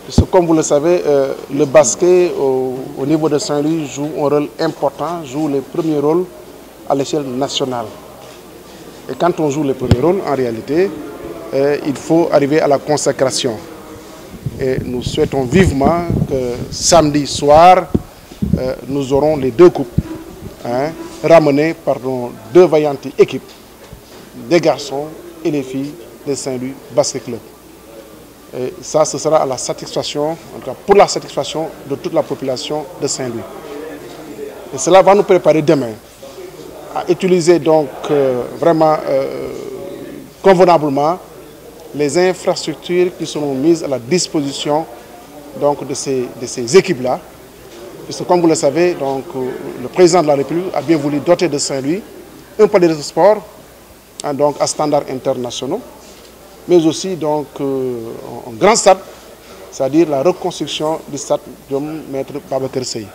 Parce que, comme vous le savez, le basket au niveau de Saint-Louis joue un rôle important, joue les premiers rôles à l'échelle nationale. Et quand on joue les premiers rôles, en réalité, il faut arriver à la consécration. Et nous souhaitons vivement que samedi soir, nous aurons les deux coupes ramenées par nos deux vaillantes équipes, des garçons et les filles de Saint-Louis Basket Club. Et ça, ce sera à la satisfaction, en tout cas pour la satisfaction de toute la population de Saint-Louis. Et cela va nous préparer demain à utiliser donc vraiment convenablement les infrastructures qui seront mises à la disposition donc, de ces équipes-là. Puisque comme vous le savez, donc, le président de la République a bien voulu doter de Saint-Louis un palais de sport donc, à standards internationaux, mais aussi donc, un grand stade, c'est-à-dire la reconstruction du stade de Maître Babacar Seye.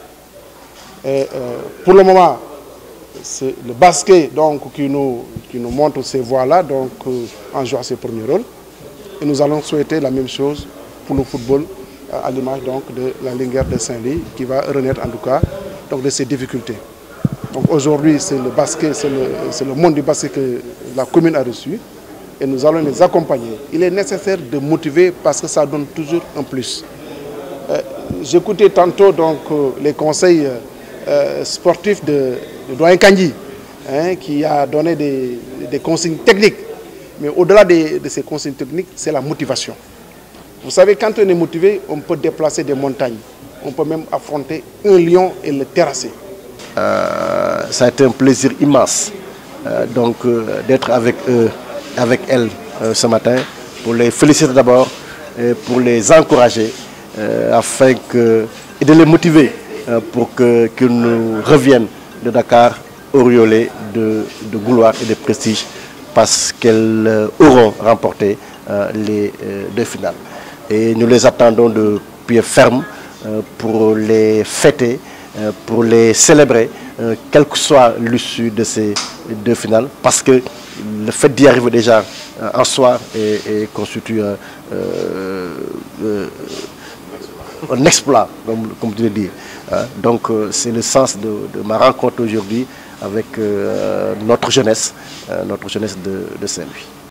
Pour le moment, c'est le basket donc, qui nous montre ces voies-là, donc en jouant ses premiers rôles. Et nous allons souhaiter la même chose pour le football, à l'image de la Linguère de Saint-Louis, qui va renaître en tout cas donc, de ses difficultés. Donc aujourd'hui, c'est le basket, c'est le monde du basket que la commune a reçu. Et nous allons les accompagner. Il est nécessaire de motiver parce que ça donne toujours un plus. J'écoutais tantôt donc, les conseils sportifs de Doyen Kandji, qui a donné des consignes techniques. Mais au-delà de ces consignes techniques, c'est la motivation. Vous savez, quand on est motivé, on peut déplacer des montagnes. On peut même affronter un lion et le terrasser. Ça a été un plaisir immense d'être avec eux, avec elles ce matin, pour les féliciter d'abord et pour les encourager et de les motiver pour qu'ils nous reviennent de Dakar auréolés de gloire et de prestige parce qu'elles auront remporté les deux finales. Et nous les attendons de pied ferme pour les fêter, pour les célébrer, quelle que soit l'issue de ces deux finales, parce que le fait d'y arriver déjà en soi constitue un exploit, comme tu le dis. Donc c'est le sens de ma rencontre aujourd'hui avec notre jeunesse de Saint-Louis.